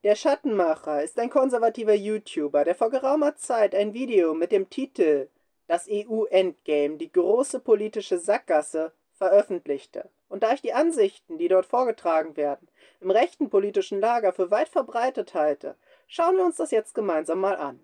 Der Schattenmacher ist ein konservativer YouTuber, der vor geraumer Zeit ein Video mit dem Titel »Das EU-Endgame – die große politische Sackgasse« veröffentlichte. Und da ich die Ansichten, die dort vorgetragen werden, im rechten politischen Lager für weit verbreitet halte, schauen wir uns das jetzt gemeinsam mal an.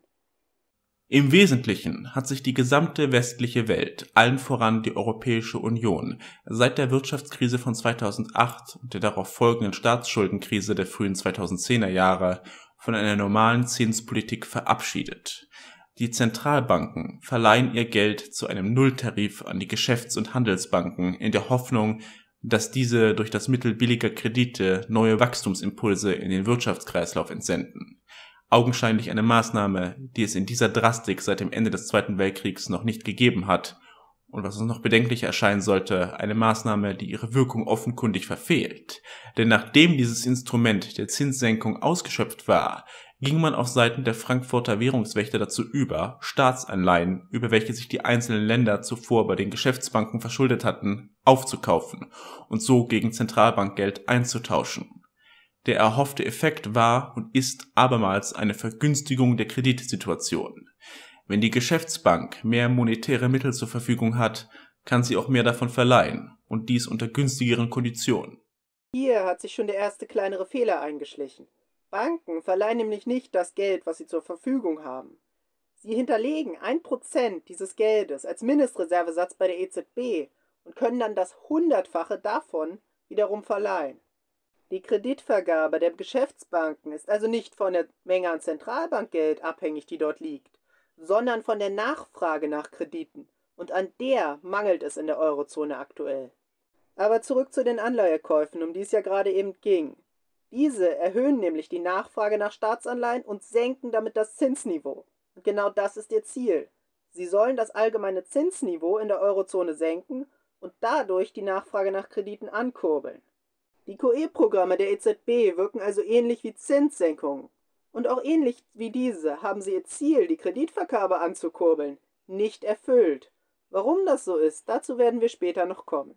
Im Wesentlichen hat sich die gesamte westliche Welt, allen voran die Europäische Union, seit der Wirtschaftskrise von 2008 und der darauf folgenden Staatsschuldenkrise der frühen 2010er Jahre von einer normalen Zinspolitik verabschiedet. Die Zentralbanken verleihen ihr Geld zu einem Nulltarif an die Geschäfts- und Handelsbanken in der Hoffnung, dass diese durch das Mittel billiger Kredite neue Wachstumsimpulse in den Wirtschaftskreislauf entsenden. Augenscheinlich eine Maßnahme, die es in dieser Drastik seit dem Ende des Zweiten Weltkriegs noch nicht gegeben hat und was uns noch bedenklich erscheinen sollte, eine Maßnahme, die ihre Wirkung offenkundig verfehlt. Denn nachdem dieses Instrument der Zinssenkung ausgeschöpft war, ging man auf Seiten der Frankfurter Währungswächter dazu über, Staatsanleihen, über welche sich die einzelnen Länder zuvor bei den Geschäftsbanken verschuldet hatten, aufzukaufen und so gegen Zentralbankgeld einzutauschen. Der erhoffte Effekt war und ist abermals eine Vergünstigung der Kreditsituation. Wenn die Geschäftsbank mehr monetäre Mittel zur Verfügung hat, kann sie auch mehr davon verleihen und dies unter günstigeren Konditionen. Hier hat sich schon der erste kleinere Fehler eingeschlichen. Banken verleihen nämlich nicht das Geld, was sie zur Verfügung haben. Sie hinterlegen 1% dieses Geldes als Mindestreservesatz bei der EZB und können dann das Hundertfache davon wiederum verleihen. Die Kreditvergabe der Geschäftsbanken ist also nicht von der Menge an Zentralbankgeld abhängig, die dort liegt, sondern von der Nachfrage nach Krediten, und an der mangelt es in der Eurozone aktuell. Aber zurück zu den Anleihekäufen, um die es ja gerade eben ging. Diese erhöhen nämlich die Nachfrage nach Staatsanleihen und senken damit das Zinsniveau. Und genau das ist ihr Ziel. Sie sollen das allgemeine Zinsniveau in der Eurozone senken und dadurch die Nachfrage nach Krediten ankurbeln. Die QE-Programme der EZB wirken also ähnlich wie Zinssenkungen. Und auch ähnlich wie diese haben sie ihr Ziel, die Kreditvergabe anzukurbeln, nicht erfüllt. Warum das so ist, dazu werden wir später noch kommen.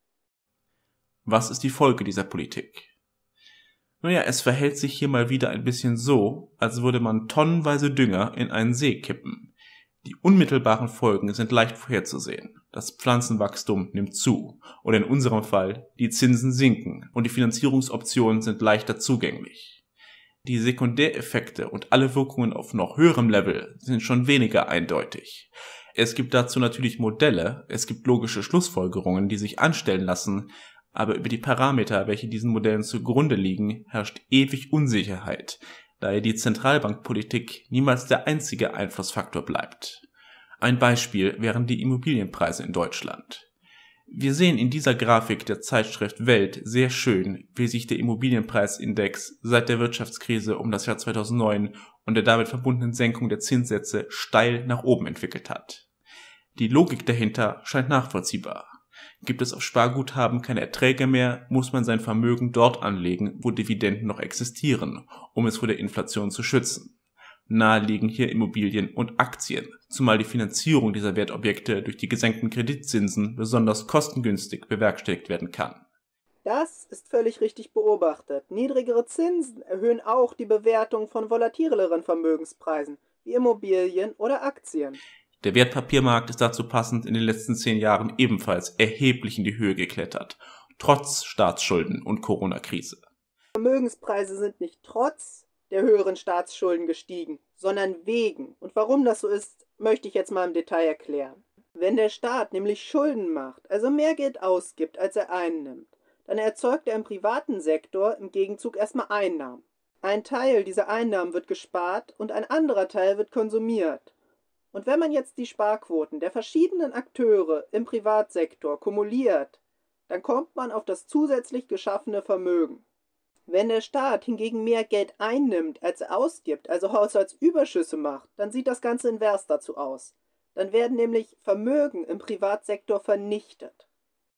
Was ist die Folge dieser Politik? Naja, es verhält sich hier mal wieder ein bisschen so, als würde man tonnenweise Dünger in einen See kippen. Die unmittelbaren Folgen sind leicht vorherzusehen. Das Pflanzenwachstum nimmt zu oder in unserem Fall die Zinsen sinken und die Finanzierungsoptionen sind leichter zugänglich. Die Sekundäreffekte und alle Wirkungen auf noch höherem Level sind schon weniger eindeutig. Es gibt dazu natürlich Modelle, es gibt logische Schlussfolgerungen, die sich anstellen lassen, aber über die Parameter, welche diesen Modellen zugrunde liegen, herrscht ewig Unsicherheit, da ja die Zentralbankpolitik niemals der einzige Einflussfaktor bleibt. Ein Beispiel wären die Immobilienpreise in Deutschland. Wir sehen in dieser Grafik der Zeitschrift Welt sehr schön, wie sich der Immobilienpreisindex seit der Wirtschaftskrise um das Jahr 2009 und der damit verbundenen Senkung der Zinssätze steil nach oben entwickelt hat. Die Logik dahinter scheint nachvollziehbar. Gibt es auf Sparguthaben keine Erträge mehr, muss man sein Vermögen dort anlegen, wo Dividenden noch existieren, um es vor der Inflation zu schützen. Nahe liegen hier Immobilien und Aktien, zumal die Finanzierung dieser Wertobjekte durch die gesenkten Kreditzinsen besonders kostengünstig bewerkstelligt werden kann. Das ist völlig richtig beobachtet. Niedrigere Zinsen erhöhen auch die Bewertung von volatileren Vermögenspreisen, wie Immobilien oder Aktien. Der Wertpapiermarkt ist dazu passend in den letzten 10 Jahren ebenfalls erheblich in die Höhe geklettert, trotz Staatsschulden und Corona-Krise. Vermögenspreise sind nicht trotz der höheren Staatsschulden gestiegen, sondern wegen. Und warum das so ist, möchte ich jetzt mal im Detail erklären. Wenn der Staat nämlich Schulden macht, also mehr Geld ausgibt, als er einnimmt, dann erzeugt er im privaten Sektor im Gegenzug erstmal Einnahmen. Ein Teil dieser Einnahmen wird gespart und ein anderer Teil wird konsumiert. Und wenn man jetzt die Sparquoten der verschiedenen Akteure im Privatsektor kumuliert, dann kommt man auf das zusätzlich geschaffene Vermögen. Wenn der Staat hingegen mehr Geld einnimmt, als er ausgibt, also Haushaltsüberschüsse macht, dann sieht das Ganze invers dazu aus. Dann werden nämlich Vermögen im Privatsektor vernichtet.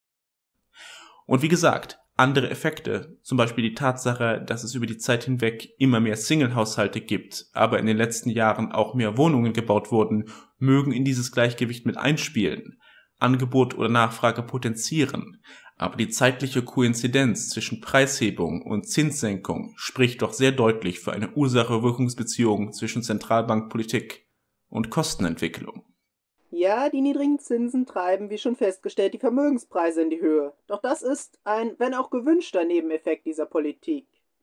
Und wie gesagt, andere Effekte, zum Beispiel die Tatsache, dass es über die Zeit hinweg immer mehr Single-Haushalte gibt, aber in den letzten Jahren auch mehr Wohnungen gebaut wurden, mögen in dieses Gleichgewicht mit einspielen, Angebot oder Nachfrage potenzieren, Aber die zeitliche Koinzidenz zwischen Preishebung und Zinssenkung spricht doch sehr deutlich für eine Ursache-Wirkungsbeziehung zwischen Zentralbankpolitik und Kostenentwicklung. Ja, die niedrigen Zinsen treiben, wie schon festgestellt, die Vermögenspreise in die Höhe. Doch das ist ein, wenn auch gewünschter Nebeneffekt dieser Politik.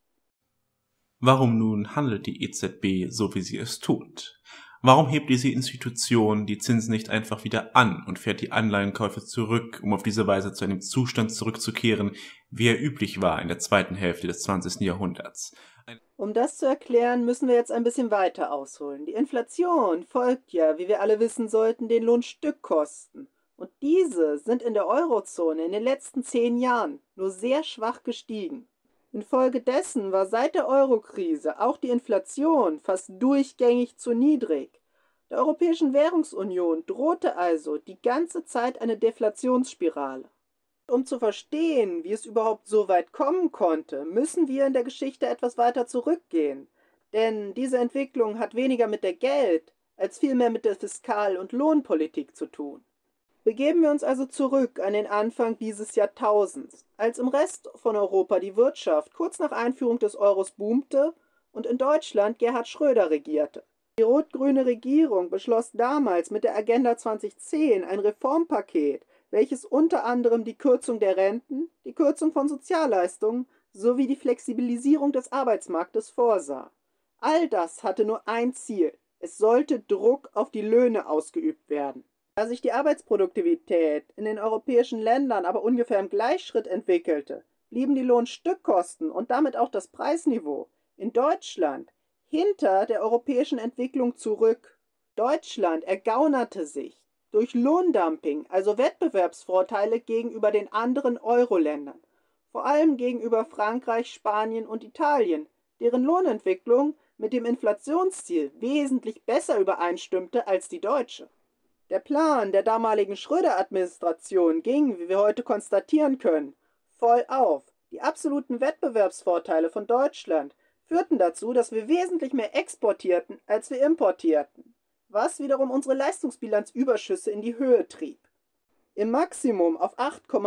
Warum nun handelt die EZB so, wie sie es tut? Warum hebt diese Institution die Zinsen nicht einfach wieder an und fährt die Anleihenkäufe zurück, um auf diese Weise zu einem Zustand zurückzukehren, wie er üblich war in der zweiten Hälfte des 20. Jahrhunderts? Um das zu erklären, müssen wir jetzt ein bisschen weiter ausholen. Die Inflation folgt ja, wie wir alle wissen sollten, den Lohnstückkosten. Und diese sind in der Eurozone in den letzten 10 Jahren nur sehr schwach gestiegen. Infolgedessen war seit der Eurokrise auch die Inflation fast durchgängig zu niedrig. Der Europäischen Währungsunion drohte also die ganze Zeit eine Deflationsspirale. Um zu verstehen, wie es überhaupt so weit kommen konnte, müssen wir in der Geschichte etwas weiter zurückgehen. Denn diese Entwicklung hat weniger mit der Geld- als vielmehr mit der Fiskal- und Lohnpolitik zu tun. Begeben wir uns also zurück an den Anfang dieses Jahrtausends, als im Rest von Europa die Wirtschaft kurz nach Einführung des Euros boomte und in Deutschland Gerhard Schröder regierte. Die rot-grüne Regierung beschloss damals mit der Agenda 2010 ein Reformpaket, welches unter anderem die Kürzung der Renten, die Kürzung von Sozialleistungen sowie die Flexibilisierung des Arbeitsmarktes vorsah. All das hatte nur ein Ziel: Es sollte Druck auf die Löhne ausgeübt werden. Da sich die Arbeitsproduktivität in den europäischen Ländern aber ungefähr im Gleichschritt entwickelte, blieben die Lohnstückkosten und damit auch das Preisniveau in Deutschland hinter der europäischen Entwicklung zurück. Deutschland ergaunerte sich durch Lohndumping, also Wettbewerbsvorteile gegenüber den anderen Euro-Ländern, vor allem gegenüber Frankreich, Spanien und Italien, deren Lohnentwicklung mit dem Inflationsziel wesentlich besser übereinstimmte als die deutsche. Der Plan der damaligen Schröder-Administration ging, wie wir heute konstatieren können, voll auf. Die absoluten Wettbewerbsvorteile von Deutschland führten dazu, dass wir wesentlich mehr exportierten, als wir importierten, was wiederum unsere Leistungsbilanzüberschüsse in die Höhe trieb. Im Maximum auf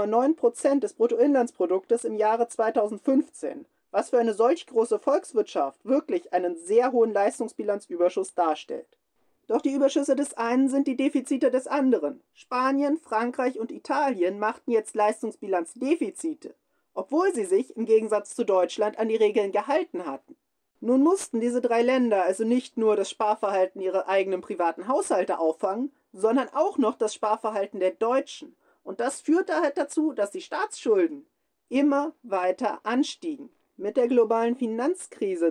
8,9% des Bruttoinlandsproduktes im Jahre 2015, was für eine solch große Volkswirtschaft wirklich einen sehr hohen Leistungsbilanzüberschuss darstellt. Doch die Überschüsse des einen sind die Defizite des anderen. Spanien, Frankreich und Italien machten jetzt Leistungsbilanzdefizite, obwohl sie sich im Gegensatz zu Deutschland an die Regeln gehalten hatten. Nun mussten diese 3 Länder also nicht nur das Sparverhalten ihrer eigenen privaten Haushalte auffangen, sondern auch noch das Sparverhalten der Deutschen. Und das führte halt dazu, dass die Staatsschulden immer weiter anstiegen. Mit der globalen Finanzkrise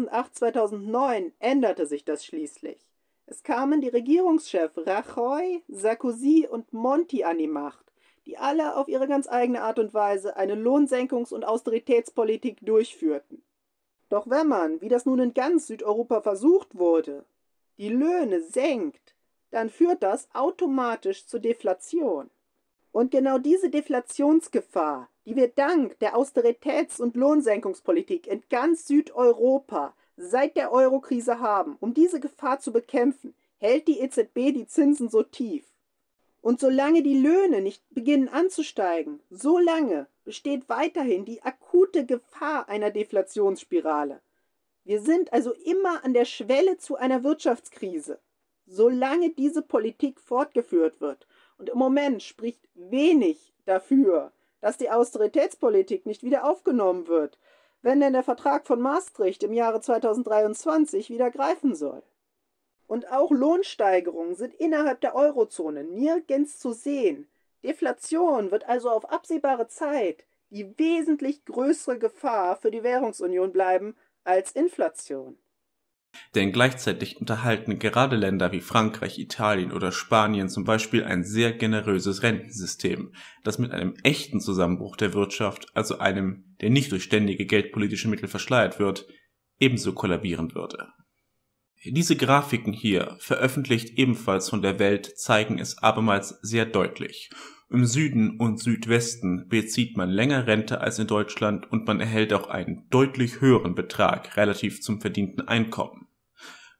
2008-2009 änderte sich das schließlich. Es kamen die Regierungschefs Rajoy, Sarkozy und Monti an die Macht, die alle auf ihre ganz eigene Art und Weise eine Lohnsenkungs- und Austeritätspolitik durchführten. Doch wenn man, wie das nun in ganz Südeuropa versucht wurde, die Löhne senkt, dann führt das automatisch zur Deflation. Und genau diese Deflationsgefahr, die wir dank der Austeritäts- und Lohnsenkungspolitik in ganz Südeuropa seit der Eurokrise haben, um diese Gefahr zu bekämpfen, hält die EZB die Zinsen so tief. Und solange die Löhne nicht beginnen anzusteigen, solange besteht weiterhin die akute Gefahr einer Deflationsspirale. Wir sind also immer an der Schwelle zu einer Wirtschaftskrise, solange diese Politik fortgeführt wird. Und im Moment spricht wenig dafür, dass die Austeritätspolitik nicht wieder aufgenommen wird, wenn denn der Vertrag von Maastricht im Jahre 2023 wieder greifen soll. Und auch Lohnsteigerungen sind innerhalb der Eurozone nirgends zu sehen. Deflation wird also auf absehbare Zeit die wesentlich größere Gefahr für die Währungsunion bleiben als Inflation. Denn gleichzeitig unterhalten gerade Länder wie Frankreich, Italien oder Spanien zum Beispiel ein sehr generöses Rentensystem, das mit einem echten Zusammenbruch der Wirtschaft, also einem, der nicht durch ständige geldpolitische Mittel verschleiert wird, ebenso kollabieren würde. Diese Grafiken hier, veröffentlicht ebenfalls von der Welt, zeigen es abermals sehr deutlich. Im Süden und Südwesten bezieht man länger Rente als in Deutschland und man erhält auch einen deutlich höheren Betrag relativ zum verdienten Einkommen.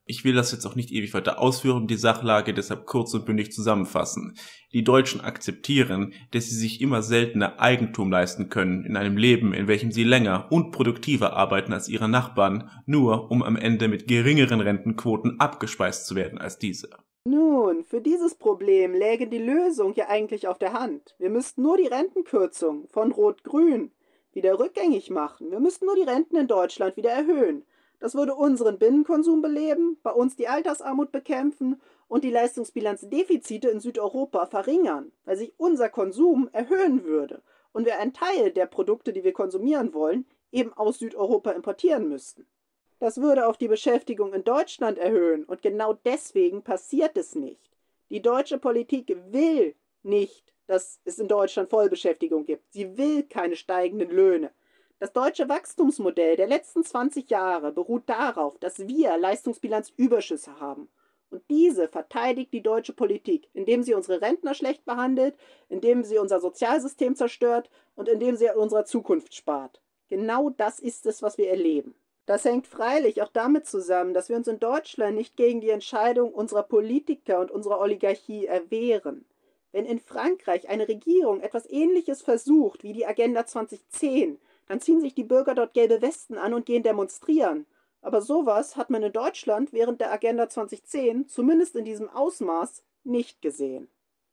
Ich will das jetzt auch nicht ewig weiter ausführen und die Sachlage deshalb kurz und bündig zusammenfassen. Die Deutschen akzeptieren, dass sie sich immer seltener Eigentum leisten können in einem Leben, in welchem sie länger und produktiver arbeiten als ihre Nachbarn, nur um am Ende mit geringeren Rentenquoten abgespeist zu werden als diese. Nun, für dieses Problem läge die Lösung ja eigentlich auf der Hand. Wir müssten nur die Rentenkürzung von Rot-Grün wieder rückgängig machen. Wir müssten nur die Renten in Deutschland wieder erhöhen. Das würde unseren Binnenkonsum beleben, bei uns die Altersarmut bekämpfen und die Leistungsbilanzdefizite in Südeuropa verringern, weil sich unser Konsum erhöhen würde und wir einen Teil der Produkte, die wir konsumieren wollen, eben aus Südeuropa importieren müssten. Das würde auch die Beschäftigung in Deutschland erhöhen und genau deswegen passiert es nicht. Die deutsche Politik will nicht, dass es in Deutschland Vollbeschäftigung gibt. Sie will keine steigenden Löhne. Das deutsche Wachstumsmodell der letzten 20 Jahre beruht darauf, dass wir Leistungsbilanzüberschüsse haben. Und diese verteidigt die deutsche Politik, indem sie unsere Rentner schlecht behandelt, indem sie unser Sozialsystem zerstört und indem sie an unserer Zukunft spart. Genau das ist es, was wir erleben. Das hängt freilich auch damit zusammen, dass wir uns in Deutschland nicht gegen die Entscheidung unserer Politiker und unserer Oligarchie erwehren. Wenn in Frankreich eine Regierung etwas Ähnliches versucht wie die Agenda 2010, dann ziehen sich die Bürger dort gelbe Westen an und gehen demonstrieren. Aber sowas hat man in Deutschland während der Agenda 2010, zumindest in diesem Ausmaß, nicht gesehen.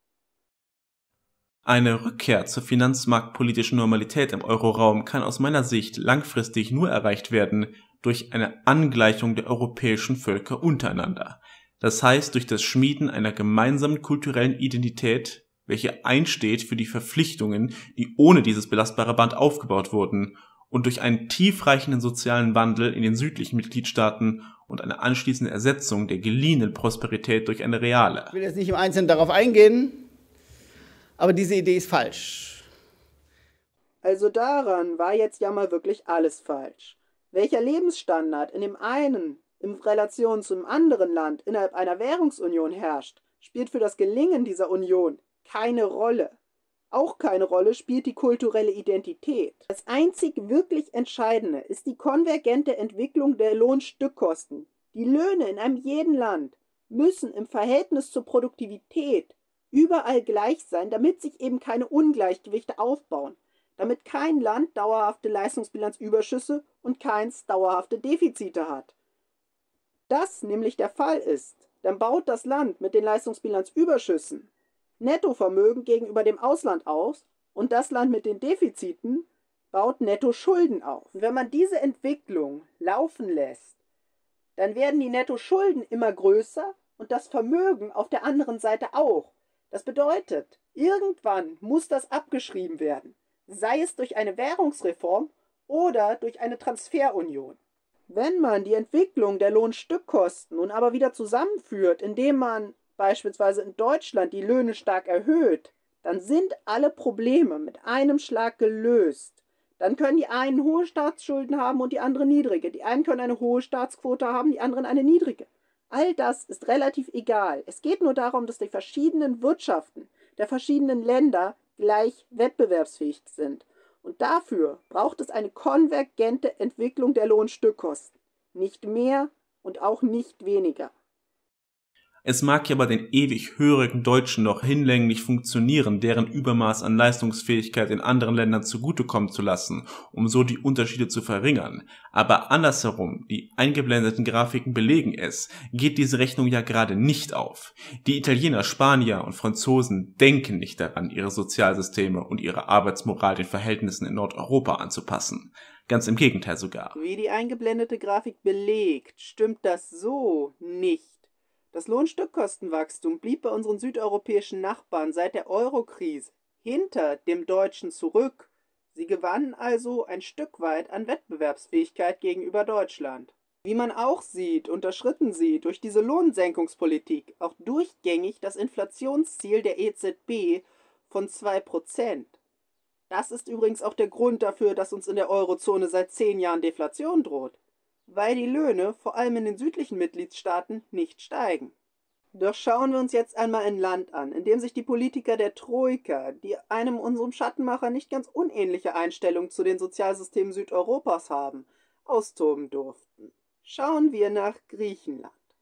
Eine Rückkehr zur finanzmarktpolitischen Normalität im Euroraum kann aus meiner Sicht langfristig nur erreicht werden durch eine Angleichung der europäischen Völker untereinander. Das heißt durch das Schmieden einer gemeinsamen kulturellen Identität, welche einsteht für die Verpflichtungen, die ohne dieses belastbare Band aufgebaut wurden, und durch einen tiefreichenden sozialen Wandel in den südlichen Mitgliedstaaten und eine anschließende Ersetzung der geliehenen Prosperität durch eine reale. Ich will jetzt nicht im Einzelnen darauf eingehen, aber diese Idee ist falsch. Also daran war jetzt ja mal wirklich alles falsch. Welcher Lebensstandard in dem einen in Relation zum anderen Land innerhalb einer Währungsunion herrscht, spielt für das Gelingen dieser Union keine Rolle. Auch keine Rolle spielt die kulturelle Identität. Das einzig wirklich Entscheidende ist die konvergente Entwicklung der Lohnstückkosten. Die Löhne in einem jeden Land müssen im Verhältnis zur Produktivität überall gleich sein, damit sich eben keine Ungleichgewichte aufbauen, damit kein Land dauerhafte Leistungsbilanzüberschüsse und keins dauerhafte Defizite hat. Das nämlich der Fall ist, dann baut das Land mit den Leistungsbilanzüberschüssen Nettovermögen gegenüber dem Ausland aus und das Land mit den Defiziten baut Nettoschulden auf. Und wenn man diese Entwicklung laufen lässt, dann werden die Nettoschulden immer größer und das Vermögen auf der anderen Seite auch. Das bedeutet, irgendwann muss das abgeschrieben werden, sei es durch eine Währungsreform oder durch eine Transferunion. Wenn man die Entwicklung der Lohnstückkosten nun aber wieder zusammenführt, indem man beispielsweise in Deutschland die Löhne stark erhöht, dann sind alle Probleme mit einem Schlag gelöst. Dann können die einen hohe Staatsschulden haben und die anderen niedrige. Die einen können eine hohe Staatsquote haben, die anderen eine niedrige. All das ist relativ egal. Es geht nur darum, dass die verschiedenen Wirtschaften der verschiedenen Länder gleich wettbewerbsfähig sind. Und dafür braucht es eine konvergente Entwicklung der Lohnstückkosten. Nicht mehr und auch nicht weniger. Es mag ja bei den ewig hörigen Deutschen noch hinlänglich funktionieren, deren Übermaß an Leistungsfähigkeit in anderen Ländern zugutekommen zu lassen, um so die Unterschiede zu verringern. Aber andersherum, die eingeblendeten Grafiken belegen es, geht diese Rechnung ja gerade nicht auf. Die Italiener, Spanier und Franzosen denken nicht daran, ihre Sozialsysteme und ihre Arbeitsmoral den Verhältnissen in Nordeuropa anzupassen. Ganz im Gegenteil sogar. Wie die eingeblendete Grafik belegt, stimmt das so nicht. Das Lohnstückkostenwachstum blieb bei unseren südeuropäischen Nachbarn seit der Euro-Krise hinter dem Deutschen zurück. Sie gewannen also ein Stück weit an Wettbewerbsfähigkeit gegenüber Deutschland. Wie man auch sieht, unterschritten sie durch diese Lohnsenkungspolitik auch durchgängig das Inflationsziel der EZB von 2%. Das ist übrigens auch der Grund dafür, dass uns in der Eurozone seit 10 Jahren Deflation droht, weil die Löhne vor allem in den südlichen Mitgliedstaaten nicht steigen. Doch schauen wir uns jetzt einmal ein Land an, in dem sich die Politiker der Troika, die einem unserem Schattenmacher nicht ganz unähnliche Einstellung zu den Sozialsystemen Südeuropas haben, austoben durften. Schauen wir nach Griechenland.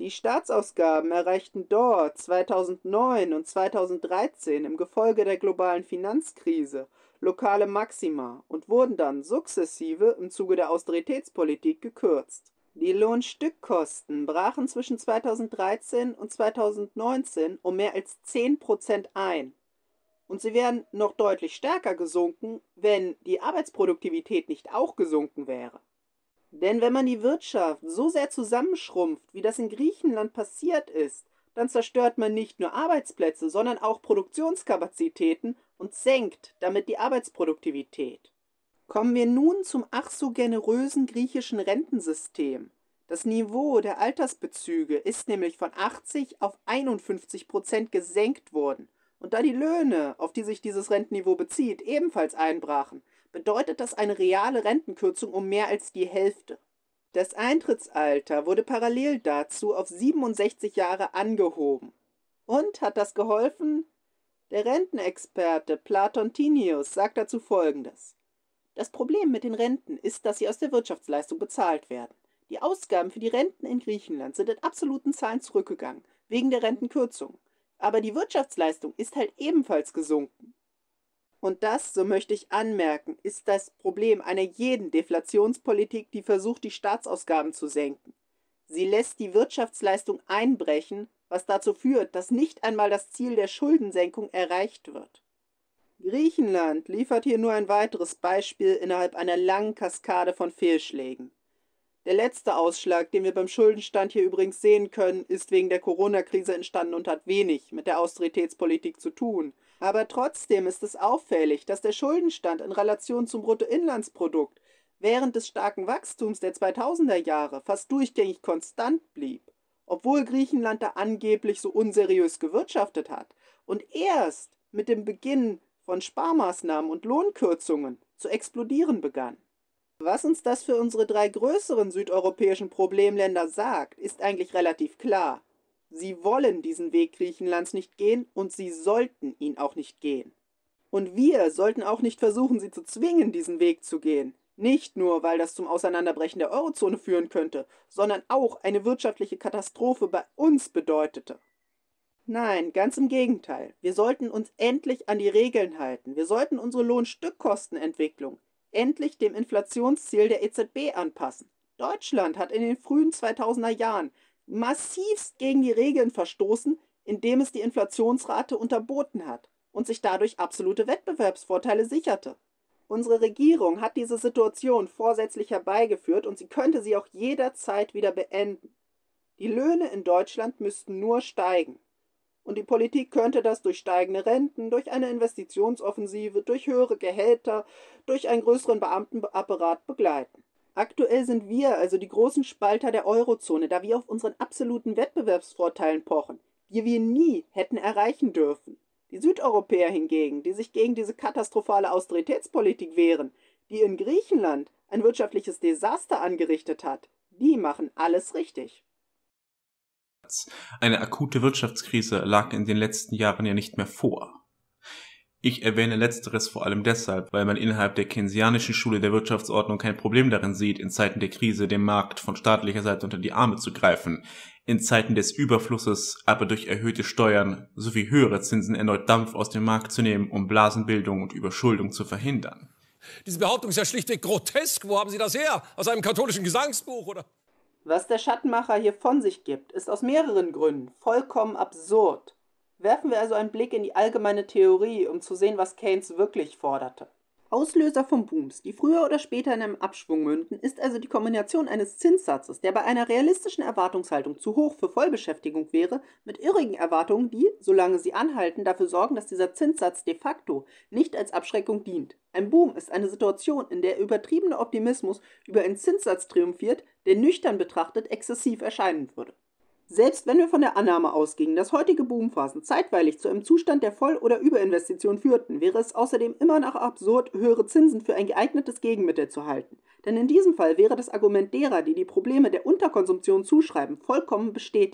Die Staatsausgaben erreichten dort 2009 und 2013 im Gefolge der globalen Finanzkrise lokale Maxima und wurden dann sukzessive im Zuge der Austeritätspolitik gekürzt. Die Lohnstückkosten brachen zwischen 2013 und 2019 um mehr als 10% ein. Und sie wären noch deutlich stärker gesunken, wenn die Arbeitsproduktivität nicht auch gesunken wäre. Denn wenn man die Wirtschaft so sehr zusammenschrumpft, wie das in Griechenland passiert ist, dann zerstört man nicht nur Arbeitsplätze, sondern auch Produktionskapazitäten und senkt damit die Arbeitsproduktivität. Kommen wir nun zum ach so generösen griechischen Rentensystem. Das Niveau der Altersbezüge ist nämlich von 80 auf 51% gesenkt worden. Und da die Löhne, auf die sich dieses Rentenniveau bezieht, ebenfalls einbrachen, bedeutet das eine reale Rentenkürzung um mehr als die Hälfte. Das Eintrittsalter wurde parallel dazu auf 67 Jahre angehoben. Und hat das geholfen? Der Rentenexperte Platon Tinius sagt dazu Folgendes. Das Problem mit den Renten ist, dass sie aus der Wirtschaftsleistung bezahlt werden. Die Ausgaben für die Renten in Griechenland sind in absoluten Zahlen zurückgegangen, wegen der Rentenkürzung. Aber die Wirtschaftsleistung ist halt ebenfalls gesunken. Und das, so möchte ich anmerken, ist das Problem einer jeden Deflationspolitik, die versucht, die Staatsausgaben zu senken. Sie lässt die Wirtschaftsleistung einbrechen, was dazu führt, dass nicht einmal das Ziel der Schuldensenkung erreicht wird. Griechenland liefert hier nur ein weiteres Beispiel innerhalb einer langen Kaskade von Fehlschlägen. Der letzte Ausschlag, den wir beim Schuldenstand hier übrigens sehen können, ist wegen der Corona-Krise entstanden und hat wenig mit der Austeritätspolitik zu tun. Aber trotzdem ist es auffällig, dass der Schuldenstand in Relation zum Bruttoinlandsprodukt während des starken Wachstums der 2000er Jahre fast durchgängig konstant blieb, obwohl Griechenland da angeblich so unseriös gewirtschaftet hat und erst mit dem Beginn von Sparmaßnahmen und Lohnkürzungen zu explodieren begann. Was uns das für unsere 3 größeren südeuropäischen Problemländer sagt, ist eigentlich relativ klar. Sie wollen diesen Weg Griechenlands nicht gehen und sie sollten ihn auch nicht gehen. Und wir sollten auch nicht versuchen, sie zu zwingen, diesen Weg zu gehen. Nicht nur, weil das zum Auseinanderbrechen der Eurozone führen könnte, sondern auch eine wirtschaftliche Katastrophe bei uns bedeutete. Nein, ganz im Gegenteil. Wir sollten uns endlich an die Regeln halten. Wir sollten unsere Lohnstückkostenentwicklung endlich dem Inflationsziel der EZB anpassen. Deutschland hat in den frühen 2000er Jahren massivst gegen die Regeln verstoßen, indem es die Inflationsrate unterboten hat und sich dadurch absolute Wettbewerbsvorteile sicherte. Unsere Regierung hat diese Situation vorsätzlich herbeigeführt und sie könnte sie auch jederzeit wieder beenden. Die Löhne in Deutschland müssten nur steigen. Und die Politik könnte das durch steigende Renten, durch eine Investitionsoffensive, durch höhere Gehälter, durch einen größeren Beamtenapparat begleiten. Aktuell sind wir also die großen Spalter der Eurozone, da wir auf unseren absoluten Wettbewerbsvorteilen pochen, die wir nie hätten erreichen dürfen. Die Südeuropäer hingegen, die sich gegen diese katastrophale Austeritätspolitik wehren, die in Griechenland ein wirtschaftliches Desaster angerichtet hat, die machen alles richtig. Eine akute Wirtschaftskrise lag in den letzten Jahren ja nicht mehr vor. Ich erwähne Letzteres vor allem deshalb, weil man innerhalb der keynesianischen Schule der Wirtschaftsordnung kein Problem darin sieht, in Zeiten der Krise dem Markt von staatlicher Seite unter die Arme zu greifen, in Zeiten des Überflusses aber durch erhöhte Steuern sowie höhere Zinsen erneut Dampf aus dem Markt zu nehmen, um Blasenbildung und Überschuldung zu verhindern. Diese Behauptung ist ja schlichtweg grotesk. Wo haben Sie das her? Aus einem katholischen Gesangsbuch, oder? Was der Schattenmacher hier von sich gibt, ist aus mehreren Gründen vollkommen absurd. Werfen wir also einen Blick in die allgemeine Theorie, um zu sehen, was Keynes wirklich forderte. Auslöser von Booms, die früher oder später in einem Abschwung münden, ist also die Kombination eines Zinssatzes, der bei einer realistischen Erwartungshaltung zu hoch für Vollbeschäftigung wäre, mit irrigen Erwartungen, die, solange sie anhalten, dafür sorgen, dass dieser Zinssatz de facto nicht als Abschreckung dient. Ein Boom ist eine Situation, in der übertriebener Optimismus über einen Zinssatz triumphiert, der nüchtern betrachtet exzessiv erscheinen würde. Selbst wenn wir von der Annahme ausgingen, dass heutige Boomphasen zeitweilig zu einem Zustand der Voll- oder Überinvestition führten, wäre es außerdem immer noch absurd, höhere Zinsen für ein geeignetes Gegenmittel zu halten. Denn in diesem Fall wäre das Argument derer, die die Probleme der Unterkonsumption zuschreiben, vollkommen bestätigt.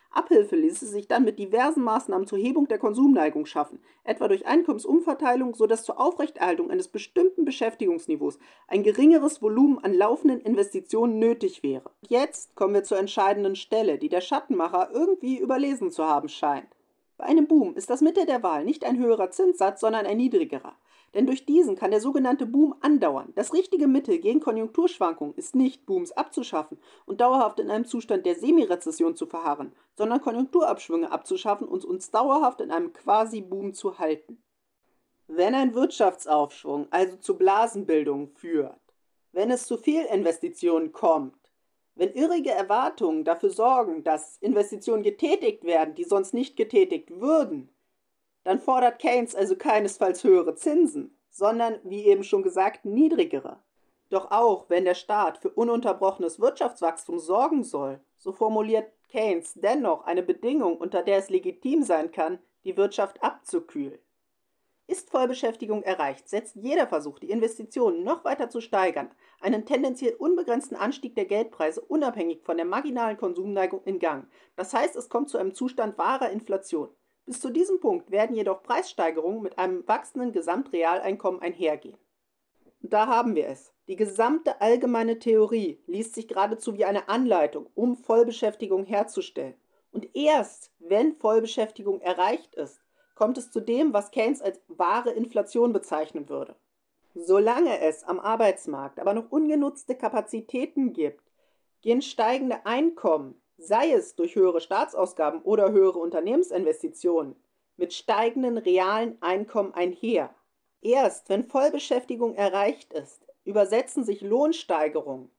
Abhilfe ließe sich dann mit diversen Maßnahmen zur Hebung der Konsumneigung schaffen, etwa durch Einkommensumverteilung, sodass zur Aufrechterhaltung eines bestimmten Beschäftigungsniveaus ein geringeres Volumen an laufenden Investitionen nötig wäre. Jetzt kommen wir zur entscheidenden Stelle, die der Schattenmacher irgendwie überlesen zu haben scheint. Bei einem Boom ist das Mittel der Wahl nicht ein höherer Zinssatz, sondern ein niedrigerer. Denn durch diesen kann der sogenannte Boom andauern. Das richtige Mittel gegen Konjunkturschwankungen ist nicht, Booms abzuschaffen und dauerhaft in einem Zustand der Semirezession zu verharren, sondern Konjunkturabschwünge abzuschaffen und uns dauerhaft in einem Quasi-Boom zu halten. Wenn ein Wirtschaftsaufschwung also zu Blasenbildung führt, wenn es zu Fehlinvestitionen kommt, wenn irrige Erwartungen dafür sorgen, dass Investitionen getätigt werden, die sonst nicht getätigt würden, dann fordert Keynes also keinesfalls höhere Zinsen, sondern, wie eben schon gesagt, niedrigere. Doch auch wenn der Staat für ununterbrochenes Wirtschaftswachstum sorgen soll, so formuliert Keynes dennoch eine Bedingung, unter der es legitim sein kann, die Wirtschaft abzukühlen. Ist Vollbeschäftigung erreicht, setzt jeder Versuch, die Investitionen noch weiter zu steigern, einen tendenziell unbegrenzten Anstieg der Geldpreise unabhängig von der marginalen Konsumneigung in Gang. Das heißt, es kommt zu einem Zustand wahrer Inflation. Bis zu diesem Punkt werden jedoch Preissteigerungen mit einem wachsenden Gesamtrealeinkommen einhergehen. Und da haben wir es. Die gesamte allgemeine Theorie liest sich geradezu wie eine Anleitung, um Vollbeschäftigung herzustellen. Und erst, wenn Vollbeschäftigung erreicht ist, kommt es zu dem, was Keynes als wahre Inflation bezeichnen würde. Solange es am Arbeitsmarkt aber noch ungenutzte Kapazitäten gibt, gehen steigende Einkommen, sei es durch höhere Staatsausgaben oder höhere Unternehmensinvestitionen, mit steigenden realen Einkommen einher. Erst wenn Vollbeschäftigung erreicht ist, übersetzen sich Lohnsteigerungen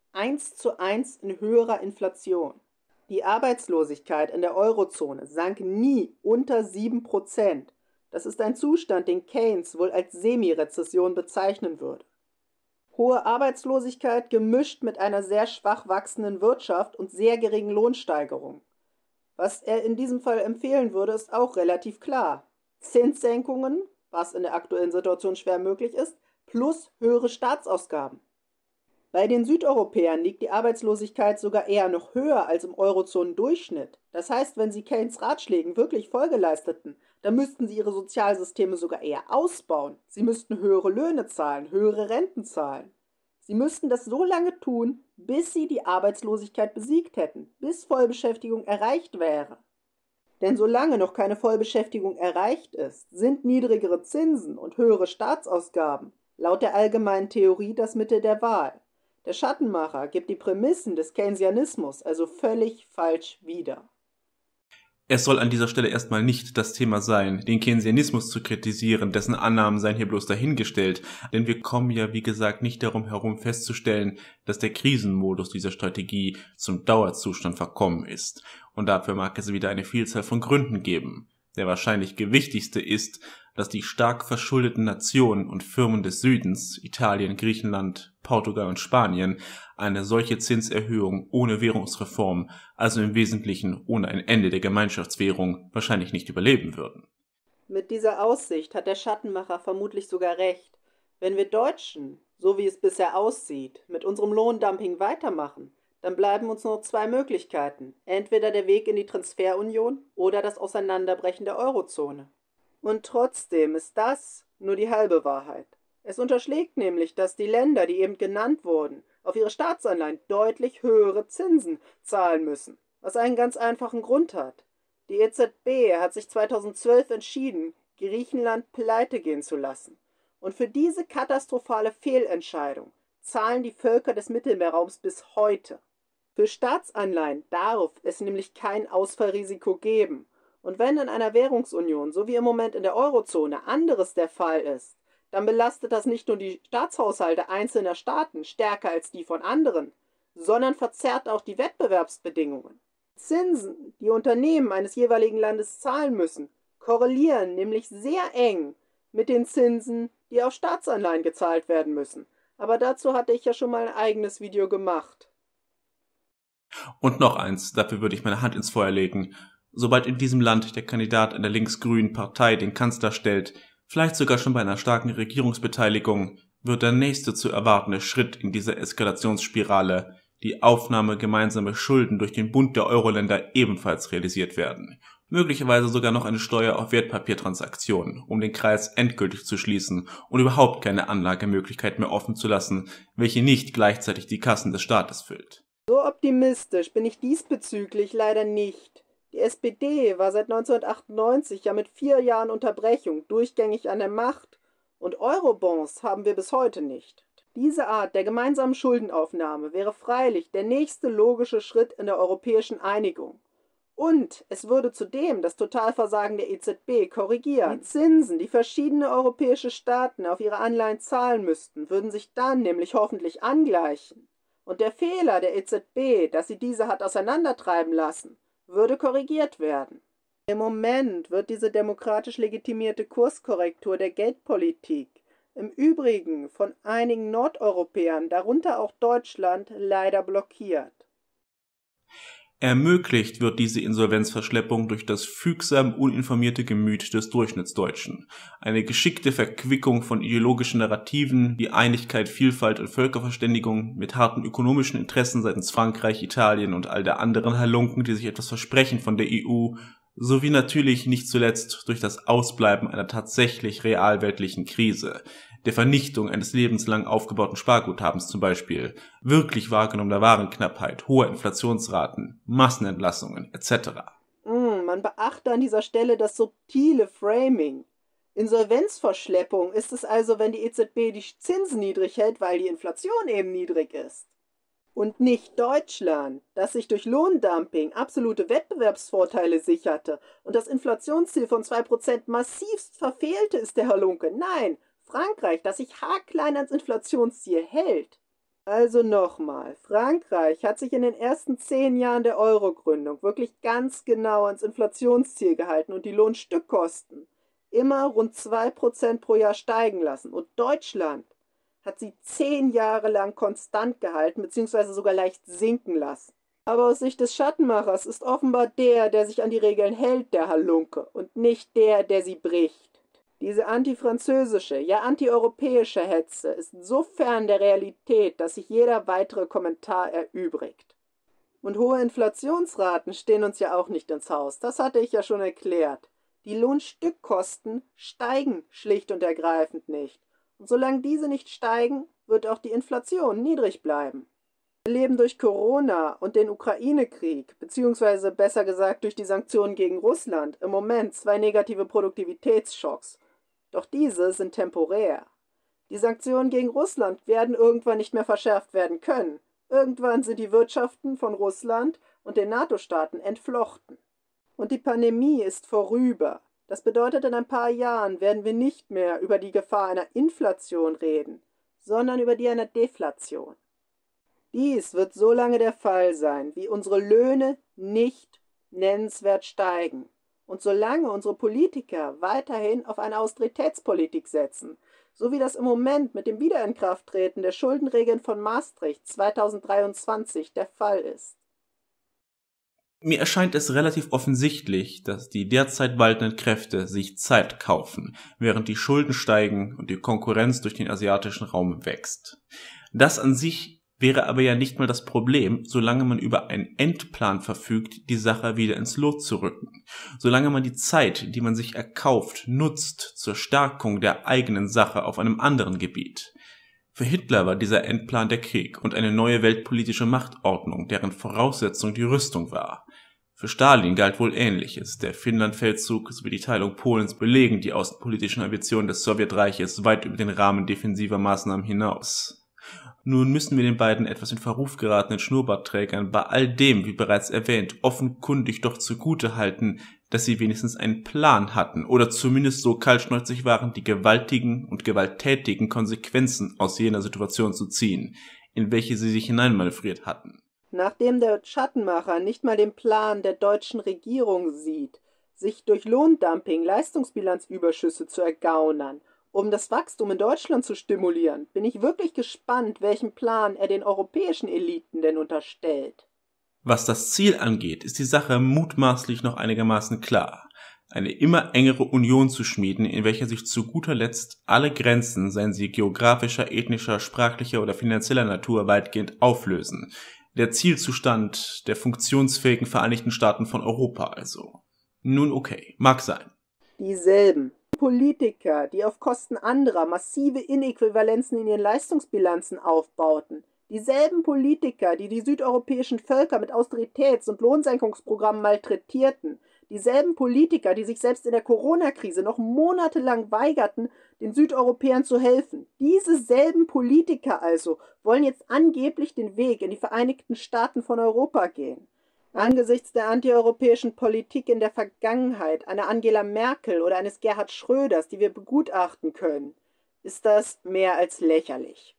1:1 in höherer Inflation. Die Arbeitslosigkeit in der Eurozone sank nie unter 7%. Das ist ein Zustand, den Keynes wohl als Semirezession bezeichnen würde. Hohe Arbeitslosigkeit gemischt mit einer sehr schwach wachsenden Wirtschaft und sehr geringen Lohnsteigerungen. Was er in diesem Fall empfehlen würde, ist auch relativ klar. Zinssenkungen, was in der aktuellen Situation schwer möglich ist, plus höhere Staatsausgaben. Bei den Südeuropäern liegt die Arbeitslosigkeit sogar eher noch höher als im Eurozonendurchschnitt. Das heißt, wenn sie Keynes Ratschlägen wirklich Folge leisteten, dann müssten sie ihre Sozialsysteme sogar eher ausbauen. Sie müssten höhere Löhne zahlen, höhere Renten zahlen. Sie müssten das so lange tun, bis sie die Arbeitslosigkeit besiegt hätten, bis Vollbeschäftigung erreicht wäre. Denn solange noch keine Vollbeschäftigung erreicht ist, sind niedrigere Zinsen und höhere Staatsausgaben laut der allgemeinen Theorie das Mittel der Wahl. Der Schattenmacher gibt die Prämissen des Keynesianismus also völlig falsch wieder. Es soll an dieser Stelle erstmal nicht das Thema sein, den Keynesianismus zu kritisieren, dessen Annahmen seien hier bloß dahingestellt, denn wir kommen ja wie gesagt nicht darum herum festzustellen, dass der Krisenmodus dieser Strategie zum Dauerzustand verkommen ist. Und dafür mag es wieder eine Vielzahl von Gründen geben. Der wahrscheinlich gewichtigste ist, dass die stark verschuldeten Nationen und Firmen des Südens, Italien, Griechenland, Portugal und Spanien, eine solche Zinserhöhung ohne Währungsreform, also im Wesentlichen ohne ein Ende der Gemeinschaftswährung, wahrscheinlich nicht überleben würden. Mit dieser Aussicht hat der Schattenmacher vermutlich sogar recht. Wenn wir Deutschen, so wie es bisher aussieht, mit unserem Lohndumping weitermachen, dann bleiben uns nur zwei Möglichkeiten. Entweder der Weg in die Transferunion oder das Auseinanderbrechen der Eurozone. Und trotzdem ist das nur die halbe Wahrheit. Es unterschlägt nämlich, dass die Länder, die eben genannt wurden, auf ihre Staatsanleihen deutlich höhere Zinsen zahlen müssen, was einen ganz einfachen Grund hat. Die EZB hat sich 2012 entschieden, Griechenland pleite gehen zu lassen. Und für diese katastrophale Fehlentscheidung zahlen die Völker des Mittelmeerraums bis heute. Für Staatsanleihen darf es nämlich kein Ausfallrisiko geben. Und wenn in einer Währungsunion, so wie im Moment in der Eurozone, anderes der Fall ist, dann belastet das nicht nur die Staatshaushalte einzelner Staaten stärker als die von anderen, sondern verzerrt auch die Wettbewerbsbedingungen. Zinsen, die Unternehmen eines jeweiligen Landes zahlen müssen, korrelieren nämlich sehr eng mit den Zinsen, die auf Staatsanleihen gezahlt werden müssen. Aber dazu hatte ich ja schon mal ein eigenes Video gemacht. Und noch eins, dafür würde ich meine Hand ins Feuer legen. Sobald in diesem Land der Kandidat einer linksgrünen Partei den Kanzler stellt, vielleicht sogar schon bei einer starken Regierungsbeteiligung, wird der nächste zu erwartende Schritt in dieser Eskalationsspirale die Aufnahme gemeinsamer Schulden durch den Bund der Euro-Länder ebenfalls realisiert werden. Möglicherweise sogar noch eine Steuer auf Wertpapiertransaktionen, um den Kreis endgültig zu schließen und überhaupt keine Anlagemöglichkeit mehr offen zu lassen, welche nicht gleichzeitig die Kassen des Staates füllt. So optimistisch bin ich diesbezüglich leider nicht. Die SPD war seit 1998 ja mit 4 Jahren Unterbrechung durchgängig an der Macht und Eurobonds haben wir bis heute nicht. Diese Art der gemeinsamen Schuldenaufnahme wäre freilich der nächste logische Schritt in der europäischen Einigung. Und es würde zudem das Totalversagen der EZB korrigieren. Die Zinsen, die verschiedene europäische Staaten auf ihre Anleihen zahlen müssten, würden sich dann nämlich hoffentlich angleichen. Und der Fehler der EZB, dass sie diese hat auseinandertreiben lassen, würde korrigiert werden. Im Moment wird diese demokratisch legitimierte Kurskorrektur der Geldpolitik im Übrigen von einigen Nordeuropäern, darunter auch Deutschland, leider blockiert. Ermöglicht wird diese Insolvenzverschleppung durch das fügsam uninformierte Gemüt des Durchschnittsdeutschen. Eine geschickte Verquickung von ideologischen Narrativen wie Einigkeit, Vielfalt und Völkerverständigung mit harten ökonomischen Interessen seitens Frankreich, Italien und all der anderen Halunken, die sich etwas versprechen von der EU, sowie natürlich nicht zuletzt durch das Ausbleiben einer tatsächlich realweltlichen Krise, der Vernichtung eines lebenslang aufgebauten Sparguthabens zum Beispiel, wirklich wahrgenommener Warenknappheit, hoher Inflationsraten, Massenentlassungen etc. Man beachte an dieser Stelle das subtile Framing. Insolvenzverschleppung ist es also, wenn die EZB die Zinsen niedrig hält, weil die Inflation eben niedrig ist. Und nicht Deutschland, das sich durch Lohndumping absolute Wettbewerbsvorteile sicherte und das Inflationsziel von 2% massivst verfehlte, ist der Halunke. Nein, Frankreich, das sich haarklein ans Inflationsziel hält. Also nochmal, Frankreich hat sich in den ersten 10 Jahren der Euro-Gründung wirklich ganz genau ans Inflationsziel gehalten und die Lohnstückkosten immer rund 2% pro Jahr steigen lassen. Und Deutschland hat sie 10 Jahre lang konstant gehalten bzw. sogar leicht sinken lassen. Aber aus Sicht des Schattenmachers ist offenbar der sich an die Regeln hält, der Halunke und nicht der sie bricht. Diese antifranzösische, ja antieuropäische Hetze ist so fern der Realität, dass sich jeder weitere Kommentar erübrigt. Und hohe Inflationsraten stehen uns ja auch nicht ins Haus, das hatte ich ja schon erklärt. Die Lohnstückkosten steigen schlicht und ergreifend nicht. Und solange diese nicht steigen, wird auch die Inflation niedrig bleiben. Wir leben durch Corona und den Ukraine-Krieg, beziehungsweise besser gesagt durch die Sanktionen gegen Russland, im Moment 2 negative Produktivitätsschocks. Doch diese sind temporär. Die Sanktionen gegen Russland werden irgendwann nicht mehr verschärft werden können. Irgendwann sind die Wirtschaften von Russland und den NATO-Staaten entflochten. Und die Pandemie ist vorüber. Das bedeutet, in ein paar Jahren werden wir nicht mehr über die Gefahr einer Inflation reden, sondern über die einer Deflation. Dies wird so lange der Fall sein, wie unsere Löhne nicht nennenswert steigen. Und solange unsere Politiker weiterhin auf eine Austeritätspolitik setzen, so wie das im Moment mit dem Wiederinkrafttreten der Schuldenregeln von Maastricht 2023 der Fall ist. Mir erscheint es relativ offensichtlich, dass die derzeit waltenden Kräfte sich Zeit kaufen, während die Schulden steigen und die Konkurrenz durch den asiatischen Raum wächst. Das an sich wäre aber ja nicht mal das Problem, solange man über einen Endplan verfügt, die Sache wieder ins Lot zu rücken. Solange man die Zeit, die man sich erkauft, nutzt zur Stärkung der eigenen Sache auf einem anderen Gebiet. Für Hitler war dieser Endplan der Krieg und eine neue weltpolitische Machtordnung, deren Voraussetzung die Rüstung war. Für Stalin galt wohl Ähnliches. Der Finnlandfeldzug sowie die Teilung Polens belegen die außenpolitischen Ambitionen des Sowjetreiches weit über den Rahmen defensiver Maßnahmen hinaus. Nun müssen wir den beiden etwas in Verruf geratenen Schnurrbartträgern bei all dem, wie bereits erwähnt, offenkundig doch zugute halten, dass sie wenigstens einen Plan hatten oder zumindest so kaltschnäuzig waren, die gewaltigen und gewalttätigen Konsequenzen aus jener Situation zu ziehen, in welche sie sich hineinmanövriert hatten. Nachdem der Schattenmacher nicht mal den Plan der deutschen Regierung sieht, sich durch Lohndumping Leistungsbilanzüberschüsse zu ergaunern, um das Wachstum in Deutschland zu stimulieren, bin ich wirklich gespannt, welchen Plan er den europäischen Eliten denn unterstellt. Was das Ziel angeht, ist die Sache mutmaßlich noch einigermaßen klar. Eine immer engere Union zu schmieden, in welcher sich zu guter Letzt alle Grenzen, seien sie geografischer, ethnischer, sprachlicher oder finanzieller Natur, weitgehend auflösen. Der Zielzustand der funktionsfähigen Vereinigten Staaten von Europa also. Nun okay, mag sein. Dieselben Politiker, die auf Kosten anderer massive Inäquivalenzen in ihren Leistungsbilanzen aufbauten, dieselben Politiker, die die südeuropäischen Völker mit Austeritäts- und Lohnsenkungsprogrammen malträtierten, dieselben Politiker, die sich selbst in der Corona-Krise noch monatelang weigerten, den Südeuropäern zu helfen. Diese selben Politiker also wollen jetzt angeblich den Weg in die Vereinigten Staaten von Europa gehen. Angesichts der antieuropäischen Politik in der Vergangenheit einer Angela Merkel oder eines Gerhard Schröders, die wir begutachten können, ist das mehr als lächerlich.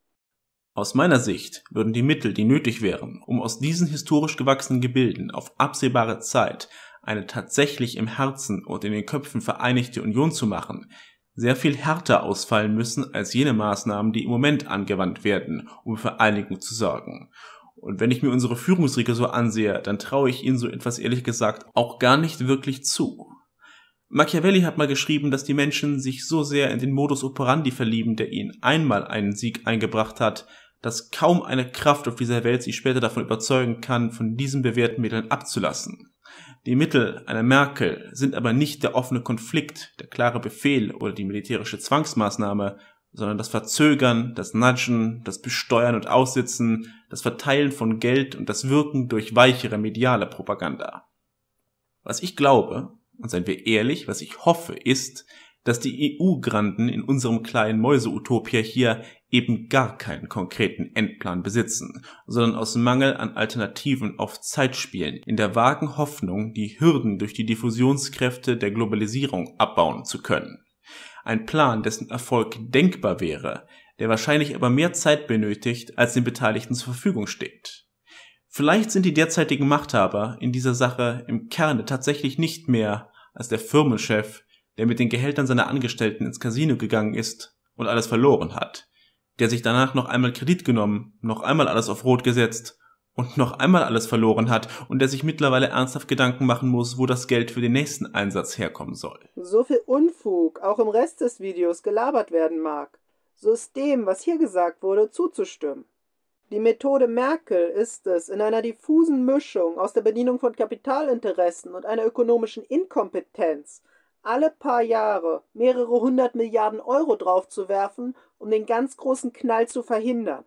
Aus meiner Sicht würden die Mittel, die nötig wären, um aus diesen historisch gewachsenen Gebilden auf absehbare Zeit eine tatsächlich im Herzen und in den Köpfen vereinigte Union zu machen, sehr viel härter ausfallen müssen als jene Maßnahmen, die im Moment angewandt werden, um für Einigung zu sorgen. Und wenn ich mir unsere Führungsriege so ansehe, dann traue ich ihnen so etwas ehrlich gesagt auch gar nicht wirklich zu. Machiavelli hat mal geschrieben, dass die Menschen sich so sehr in den Modus operandi verlieben, der ihnen einmal einen Sieg eingebracht hat, dass kaum eine Kraft auf dieser Welt sie später davon überzeugen kann, von diesen bewährten Mitteln abzulassen. Die Mittel einer Merkel sind aber nicht der offene Konflikt, der klare Befehl oder die militärische Zwangsmaßnahme, sondern das Verzögern, das Nudgen, das Besteuern und Aussitzen, das Verteilen von Geld und das Wirken durch weichere mediale Propaganda. Was ich glaube, und seien wir ehrlich, was ich hoffe, ist, dass die EU-Granden in unserem kleinen Mäuse-Utopia hier eben gar keinen konkreten Endplan besitzen, sondern aus Mangel an Alternativen auf Zeit spielen, in der vagen Hoffnung, die Hürden durch die Diffusionskräfte der Globalisierung abbauen zu können. Ein Plan, dessen Erfolg denkbar wäre, der wahrscheinlich aber mehr Zeit benötigt, als den Beteiligten zur Verfügung steht. Vielleicht sind die derzeitigen Machthaber in dieser Sache im Kerne tatsächlich nicht mehr als der Firmenchef, der mit den Gehältern seiner Angestellten ins Casino gegangen ist und alles verloren hat, der sich danach noch einmal Kredit genommen, noch einmal alles auf Rot gesetzt und noch einmal alles verloren hat und der sich mittlerweile ernsthaft Gedanken machen muss, wo das Geld für den nächsten Einsatz herkommen soll. So viel Unfug auch im Rest des Videos gelabert werden mag, so ist dem, was hier gesagt wurde, zuzustimmen. Die Methode Merkel ist es, in einer diffusen Mischung aus der Bedienung von Kapitalinteressen und einer ökonomischen Inkompetenz alle paar Jahre mehrere 100 Milliarden Euro draufzuwerfen, um den ganz großen Knall zu verhindern.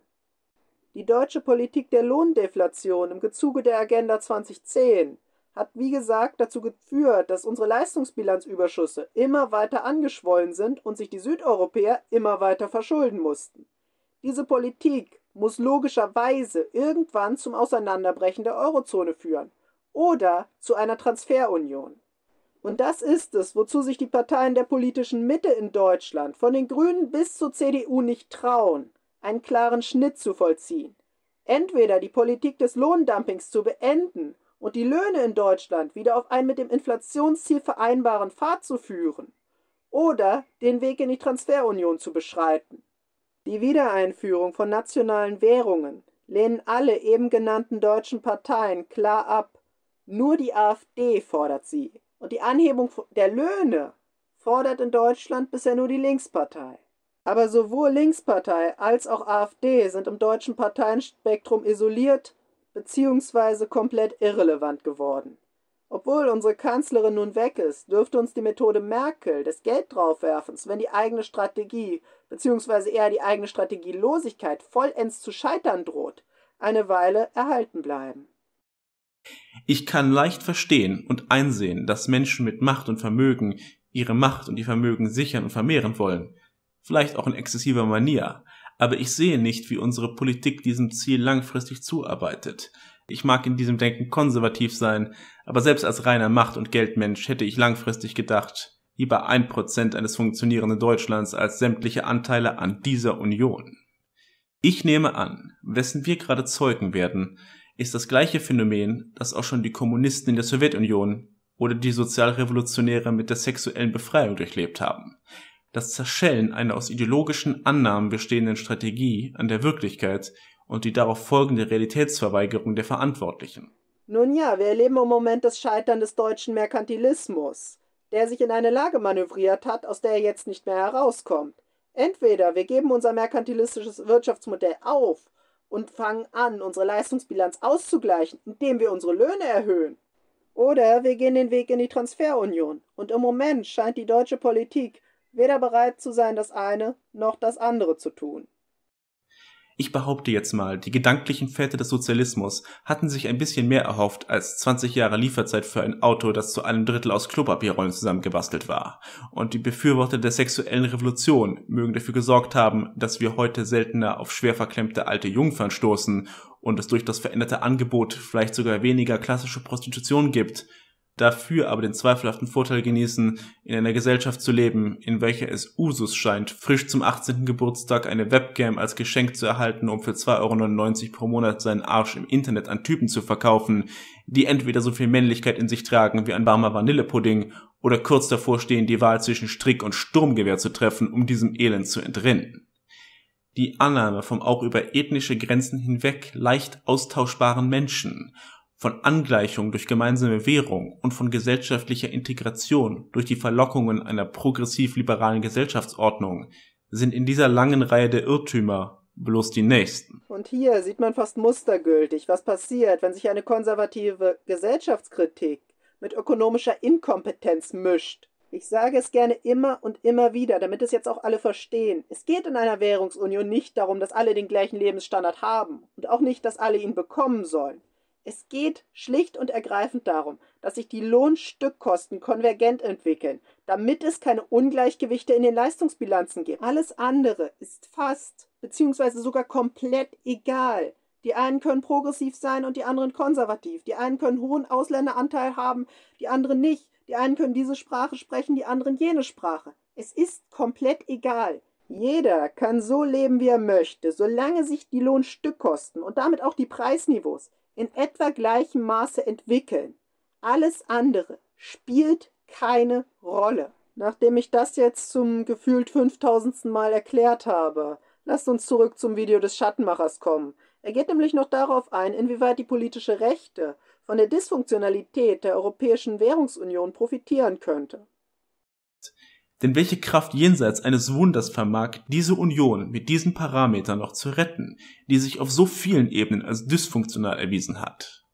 Die deutsche Politik der Lohndeflation im Gezuge der Agenda 2010 hat, wie gesagt, dazu geführt, dass unsere Leistungsbilanzüberschüsse immer weiter angeschwollen sind und sich die Südeuropäer immer weiter verschulden mussten. Diese Politik muss logischerweise irgendwann zum Auseinanderbrechen der Eurozone führen oder zu einer Transferunion. Und das ist es, wozu sich die Parteien der politischen Mitte in Deutschland, von den Grünen bis zur CDU, nicht trauen, einen klaren Schnitt zu vollziehen. Entweder die Politik des Lohndumpings zu beenden und die Löhne in Deutschland wieder auf einen mit dem Inflationsziel vereinbaren Pfad zu führen, oder den Weg in die Transferunion zu beschreiten. Die Wiedereinführung von nationalen Währungen lehnen alle eben genannten deutschen Parteien klar ab. Nur die AfD fordert sie. Und die Anhebung der Löhne fordert in Deutschland bisher nur die Linkspartei. Aber sowohl Linkspartei als auch AfD sind im deutschen Parteienspektrum isoliert bzw. komplett irrelevant geworden. Obwohl unsere Kanzlerin nun weg ist, dürfte uns die Methode Merkel des Gelddraufwerfens, wenn die eigene Strategie bzw. eher die eigene Strategielosigkeit vollends zu scheitern droht, eine Weile erhalten bleiben. Ich kann leicht verstehen und einsehen, dass Menschen mit Macht und Vermögen ihre Macht und ihr Vermögen sichern und vermehren wollen. Vielleicht auch in exzessiver Manier. Aber ich sehe nicht, wie unsere Politik diesem Ziel langfristig zuarbeitet. Ich mag in diesem Denken konservativ sein, aber selbst als reiner Macht- und Geldmensch hätte ich langfristig gedacht, lieber 1% eines funktionierenden Deutschlands als sämtliche Anteile an dieser Union. Ich nehme an, wessen wir gerade Zeugen werden, ist das gleiche Phänomen, das auch schon die Kommunisten in der Sowjetunion oder die Sozialrevolutionäre mit der sexuellen Befreiung durchlebt haben. Das Zerschellen einer aus ideologischen Annahmen bestehenden Strategie an der Wirklichkeit und die darauf folgende Realitätsverweigerung der Verantwortlichen. Nun ja, wir erleben im Moment das Scheitern des deutschen Merkantilismus, der sich in eine Lage manövriert hat, aus der er jetzt nicht mehr herauskommt. Entweder wir geben unser merkantilistisches Wirtschaftsmodell auf und fangen an, unsere Leistungsbilanz auszugleichen, indem wir unsere Löhne erhöhen. Oder wir gehen den Weg in die Transferunion. Und im Moment scheint die deutsche Politik weder bereit zu sein, das eine noch das andere zu tun. Ich behaupte jetzt mal, die gedanklichen Väter des Sozialismus hatten sich ein bisschen mehr erhofft als 20 Jahre Lieferzeit für ein Auto, das zu einem Drittel aus Klopapierrollen zusammengebastelt war. Und die Befürworter der sexuellen Revolution mögen dafür gesorgt haben, dass wir heute seltener auf schwer verklemmte alte Jungfern stoßen und es durch das veränderte Angebot vielleicht sogar weniger klassische Prostitution gibt, dafür aber den zweifelhaften Vorteil genießen, in einer Gesellschaft zu leben, in welcher es Usus scheint, frisch zum 18. Geburtstag eine Webcam als Geschenk zu erhalten, um für 2,99 € pro Monat seinen Arsch im Internet an Typen zu verkaufen, die entweder so viel Männlichkeit in sich tragen wie ein warmer Vanillepudding oder kurz davor stehen, die Wahl zwischen Strick und Sturmgewehr zu treffen, um diesem Elend zu entrinnen. Die Annahme vom auch über ethnische Grenzen hinweg leicht austauschbaren Menschen, von Angleichung durch gemeinsame Währung und von gesellschaftlicher Integration durch die Verlockungen einer progressiv-liberalen Gesellschaftsordnung sind in dieser langen Reihe der Irrtümer bloß die nächsten. Und hier sieht man fast mustergültig, was passiert, wenn sich eine konservative Gesellschaftskritik mit ökonomischer Inkompetenz mischt. Ich sage es gerne immer und immer wieder, damit es jetzt auch alle verstehen. Es geht in einer Währungsunion nicht darum, dass alle den gleichen Lebensstandard haben und auch nicht, dass alle ihn bekommen sollen. Es geht schlicht und ergreifend darum, dass sich die Lohnstückkosten konvergent entwickeln, damit es keine Ungleichgewichte in den Leistungsbilanzen gibt. Alles andere ist fast bzw. sogar komplett egal. Die einen können progressiv sein und die anderen konservativ. Die einen können hohen Ausländeranteil haben, die anderen nicht. Die einen können diese Sprache sprechen, die anderen jene Sprache. Es ist komplett egal. Jeder kann so leben, wie er möchte, solange sich die Lohnstückkosten und damit auch die Preisniveaus in etwa gleichem Maße entwickeln. Alles andere spielt keine Rolle. Nachdem ich das jetzt zum gefühlt 5000. Mal erklärt habe, lasst uns zurück zum Video des Schattenmachers kommen. Er geht nämlich noch darauf ein, inwieweit die politische Rechte von der Dysfunktionalität der Europäischen Währungsunion profitieren könnte. Denn welche Kraft jenseits eines Wunders vermag, diese Union mit diesen Parametern noch zu retten, die sich auf so vielen Ebenen als dysfunktional erwiesen hat?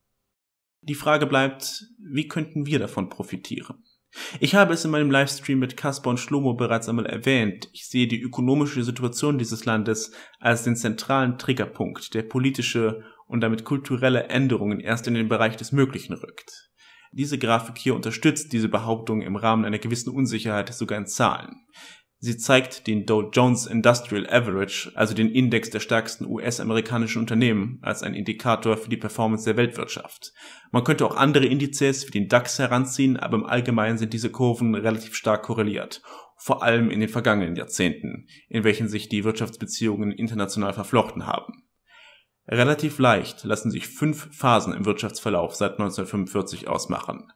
Die Frage bleibt, wie könnten wir davon profitieren? Ich habe es in meinem Livestream mit Kaspar und Shlomo bereits einmal erwähnt. Ich sehe die ökonomische Situation dieses Landes als den zentralen Triggerpunkt, der politische und damit kulturelle Änderungen erst in den Bereich des Möglichen rückt. Diese Grafik hier unterstützt diese Behauptung im Rahmen einer gewissen Unsicherheit sogar in Zahlen. Sie zeigt den Dow Jones Industrial Average, also den Index der stärksten US-amerikanischen Unternehmen, als ein Indikator für die Performance der Weltwirtschaft. Man könnte auch andere Indizes wie den DAX heranziehen, aber im Allgemeinen sind diese Kurven relativ stark korreliert, vor allem in den vergangenen Jahrzehnten, in welchen sich die Wirtschaftsbeziehungen international verflochten haben. Relativ leicht lassen sich 5 Phasen im Wirtschaftsverlauf seit 1945 ausmachen.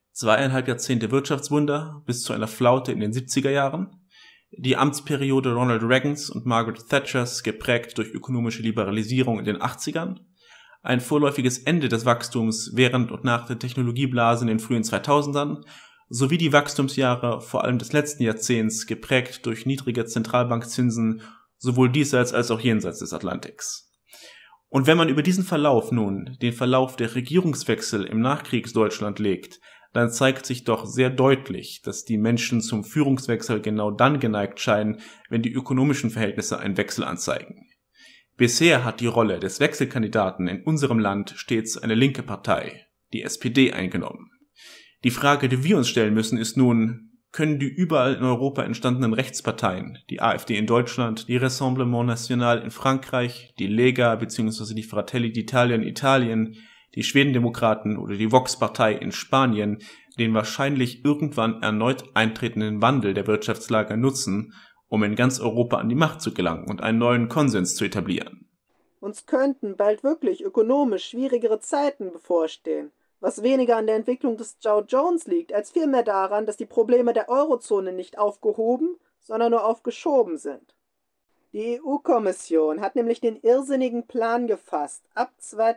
2,5 Jahrzehnte Wirtschaftswunder bis zu einer Flaute in den 70er Jahren, die Amtsperiode Ronald Reagans und Margaret Thatchers geprägt durch ökonomische Liberalisierung in den 80ern, ein vorläufiges Ende des Wachstums während und nach der Technologieblase in den frühen 2000ern, sowie die Wachstumsjahre vor allem des letzten Jahrzehnts geprägt durch niedrige Zentralbankzinsen sowohl diesseits als auch jenseits des Atlantiks. Und wenn man über diesen Verlauf nun den Verlauf der Regierungswechsel im Nachkriegsdeutschland legt, dann zeigt sich doch sehr deutlich, dass die Menschen zum Führungswechsel genau dann geneigt scheinen, wenn die ökonomischen Verhältnisse einen Wechsel anzeigen. Bisher hat die Rolle des Wechselkandidaten in unserem Land stets eine linke Partei, die SPD, eingenommen. Die Frage, die wir uns stellen müssen, ist nun, können die überall in Europa entstandenen Rechtsparteien, die AfD in Deutschland, die Rassemblement National in Frankreich, die Lega bzw. die Fratelli d'Italia in Italien, die Schwedendemokraten oder die Vox-Partei in Spanien, den wahrscheinlich irgendwann erneut eintretenden Wandel der Wirtschaftslage nutzen, um in ganz Europa an die Macht zu gelangen und einen neuen Konsens zu etablieren. Uns könnten bald wirklich ökonomisch schwierigere Zeiten bevorstehen, was weniger an der Entwicklung des Dow Jones liegt, als vielmehr daran, dass die Probleme der Eurozone nicht aufgehoben, sondern nur aufgeschoben sind. Die EU-Kommission hat nämlich den irrsinnigen Plan gefasst, ab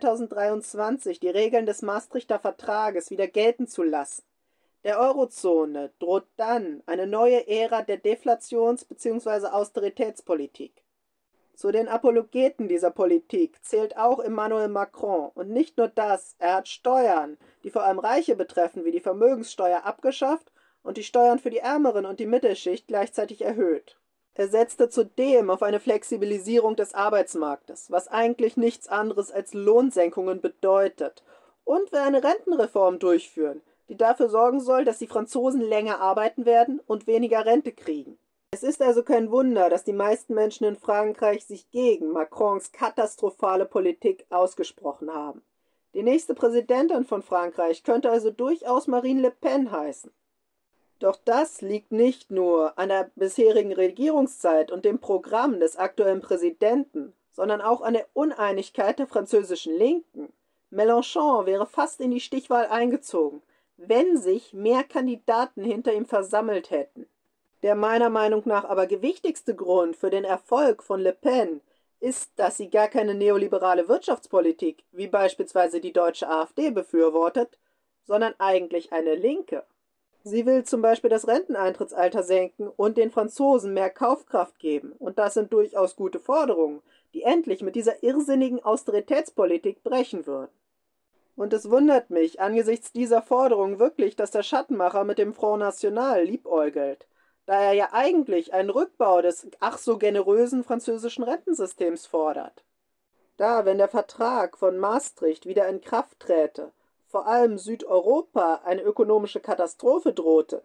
2023 die Regeln des Maastrichter Vertrages wieder gelten zu lassen. Der Eurozone droht dann eine neue Ära der Deflations- bzw. Austeritätspolitik. Zu den Apologeten dieser Politik zählt auch Emmanuel Macron. Und nicht nur das, er hat Steuern, die vor allem Reiche betreffen, wie die Vermögenssteuer, abgeschafft und die Steuern für die Ärmeren und die Mittelschicht gleichzeitig erhöht. Er setzte zudem auf eine Flexibilisierung des Arbeitsmarktes, was eigentlich nichts anderes als Lohnsenkungen bedeutet, und will eine Rentenreform durchführen, die dafür sorgen soll, dass die Franzosen länger arbeiten werden und weniger Rente kriegen. Es ist also kein Wunder, dass die meisten Menschen in Frankreich sich gegen Macrons katastrophale Politik ausgesprochen haben. Die nächste Präsidentin von Frankreich könnte also durchaus Marine Le Pen heißen. Doch das liegt nicht nur an der bisherigen Regierungszeit und dem Programm des aktuellen Präsidenten, sondern auch an der Uneinigkeit der französischen Linken. Mélenchon wäre fast in die Stichwahl eingezogen, wenn sich mehr Kandidaten hinter ihm versammelt hätten. Der meiner Meinung nach aber gewichtigste Grund für den Erfolg von Le Pen ist, dass sie gar keine neoliberale Wirtschaftspolitik, wie beispielsweise die deutsche AfD, befürwortet, sondern eigentlich eine linke. Sie will zum Beispiel das Renteneintrittsalter senken und den Franzosen mehr Kaufkraft geben. Und das sind durchaus gute Forderungen, die endlich mit dieser irrsinnigen Austeritätspolitik brechen würden. Und es wundert mich angesichts dieser Forderungen wirklich, dass der Schattenmacher mit dem Front National liebäugelt, da er ja eigentlich einen Rückbau des ach so generösen französischen Rentensystems fordert. Da, wenn der Vertrag von Maastricht wieder in Kraft träte, vor allem Südeuropa eine ökonomische Katastrophe droht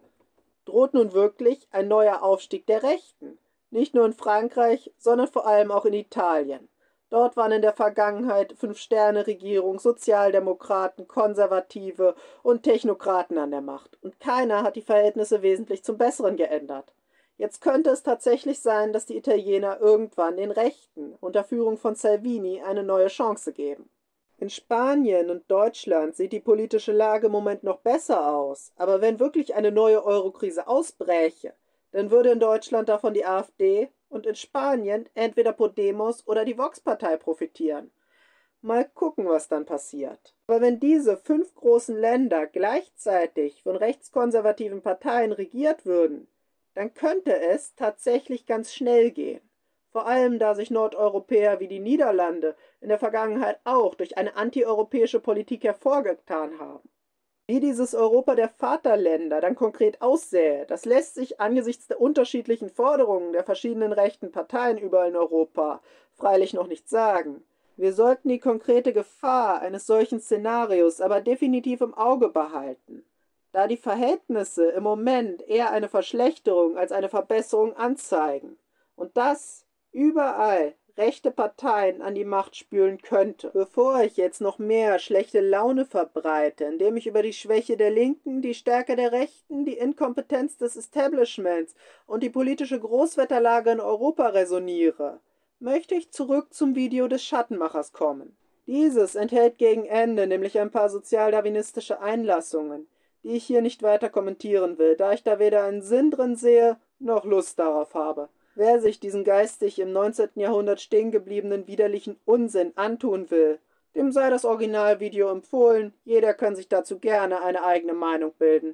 nun wirklich ein neuer Aufstieg der Rechten. Nicht nur in Frankreich, sondern vor allem auch in Italien. Dort waren in der Vergangenheit Fünf-Sterne-Regierung, Sozialdemokraten, Konservative und Technokraten an der Macht. Und keiner hat die Verhältnisse wesentlich zum Besseren geändert. Jetzt könnte es tatsächlich sein, dass die Italiener irgendwann den Rechten unter Führung von Salvini eine neue Chance geben. In Spanien und Deutschland sieht die politische Lage im Moment noch besser aus, aber wenn wirklich eine neue Eurokrise ausbräche, dann würde in Deutschland davon die AfD und in Spanien entweder Podemos oder die Vox-Partei profitieren. Mal gucken, was dann passiert. Aber wenn diese 5 großen Länder gleichzeitig von rechtskonservativen Parteien regiert würden, dann könnte es tatsächlich ganz schnell gehen. Vor allem, da sich Nordeuropäer wie die Niederlande in der Vergangenheit auch durch eine antieuropäische Politik hervorgetan haben. Wie dieses Europa der Vaterländer dann konkret aussähe, das lässt sich angesichts der unterschiedlichen Forderungen der verschiedenen rechten Parteien überall in Europa freilich noch nicht sagen. Wir sollten die konkrete Gefahr eines solchen Szenarios aber definitiv im Auge behalten, da die Verhältnisse im Moment eher eine Verschlechterung als eine Verbesserung anzeigen. Und das überall rechte Parteien an die Macht spülen könnte. Bevor ich jetzt noch mehr schlechte Laune verbreite, indem ich über die Schwäche der Linken, die Stärke der Rechten, die Inkompetenz des Establishments und die politische Großwetterlage in Europa resoniere, möchte ich zurück zum Video des Schattenmachers kommen. Dieses enthält gegen Ende nämlich ein paar sozialdarwinistische Einlassungen, die ich hier nicht weiter kommentieren will, da ich da weder einen Sinn drin sehe, noch Lust darauf habe. Wer sich diesen geistig im 19. Jahrhundert stehen gebliebenen widerlichen Unsinn antun will, dem sei das Originalvideo empfohlen, jeder kann sich dazu gerne eine eigene Meinung bilden.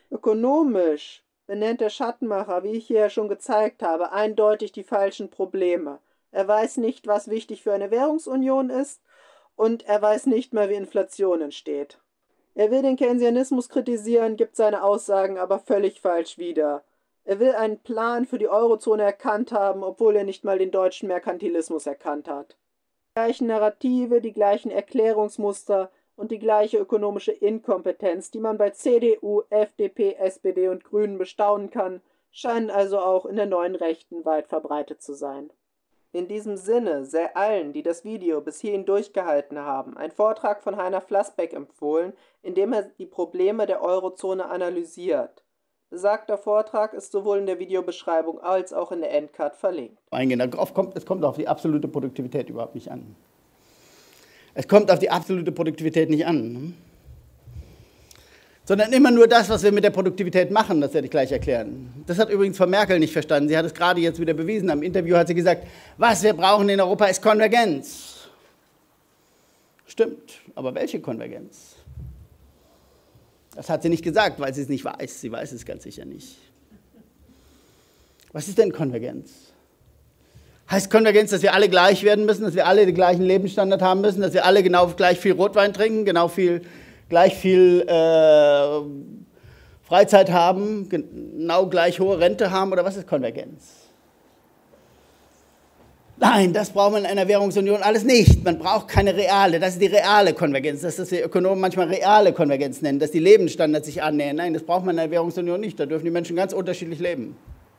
Ökonomisch benennt der Schattenmacher, wie ich hier schon gezeigt habe, eindeutig die falschen Probleme. Er weiß nicht, was wichtig für eine Währungsunion ist, und er weiß nicht mal, wie Inflation entsteht. Er will den Keynesianismus kritisieren, gibt seine Aussagen aber völlig falsch wieder. Er will einen Plan für die Eurozone erkannt haben, obwohl er nicht mal den deutschen Merkantilismus erkannt hat. Die gleichen Narrative, die gleichen Erklärungsmuster und die gleiche ökonomische Inkompetenz, die man bei CDU, FDP, SPD und Grünen bestaunen kann, scheinen also auch in der neuen Rechten weit verbreitet zu sein. In diesem Sinne sei allen, die das Video bis hierhin durchgehalten haben, ein Vortrag von Heiner Flassbeck empfohlen, in dem er die Probleme der Eurozone analysiert. Besagter Vortrag ist sowohl in der Videobeschreibung als auch in der Endcard verlinkt. Es kommt auf die absolute Produktivität überhaupt nicht an. Es kommt auf die absolute Produktivität nicht an. Sondern immer nur das, was wir mit der Produktivität machen, das werde ich gleich erklären. Das hat übrigens Frau Merkel nicht verstanden. Sie hat es gerade jetzt wieder bewiesen. Am Interview hat sie gesagt, was wir brauchen in Europa ist Konvergenz. Stimmt, aber welche Konvergenz? Das hat sie nicht gesagt, weil sie es nicht weiß. Sie weiß es ganz sicher nicht. Was ist denn Konvergenz? Heißt Konvergenz, dass wir alle gleich werden müssen, dass wir alle den gleichen Lebensstandard haben müssen, dass wir alle genau gleich viel Rotwein trinken, gleich viel Freizeit haben, genau gleich hohe Rente haben, oder was ist Konvergenz? Nein, das braucht man in einer Währungsunion alles nicht. Man braucht keine reale, das ist die reale Konvergenz, das ist, was die Ökonomen manchmal reale Konvergenz nennen, dass die Lebensstandards sich annähern. Nein, das braucht man in einer Währungsunion nicht, da dürfen die Menschen ganz unterschiedlich leben.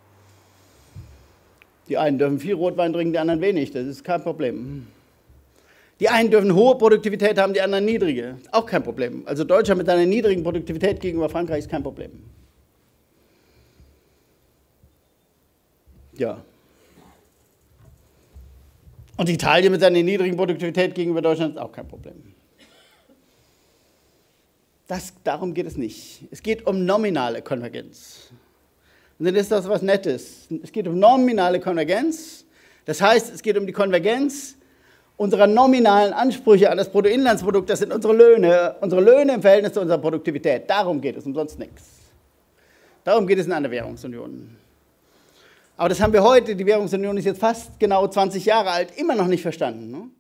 Die einen dürfen viel Rotwein trinken, die anderen wenig, das ist kein Problem. Die einen dürfen hohe Produktivität haben, die anderen niedrige, auch kein Problem. Also Deutschland mit seiner niedrigen Produktivität gegenüber Frankreich ist kein Problem. Ja. Und Italien mit seiner niedrigen Produktivität gegenüber Deutschland ist auch kein Problem. Darum geht es nicht. Es geht um nominale Konvergenz. Und dann ist das was Nettes. Es geht um nominale Konvergenz. Das heißt, es geht um die Konvergenz unserer nominalen Ansprüche an das Bruttoinlandsprodukt. Das sind unsere Löhne im Verhältnis zu unserer Produktivität. Darum geht es, um sonst nichts. Darum geht es in einer Währungsunion. Aber das haben wir heute, die Währungsunion ist jetzt fast genau 20 Jahre alt, immer noch nicht verstanden. Ne?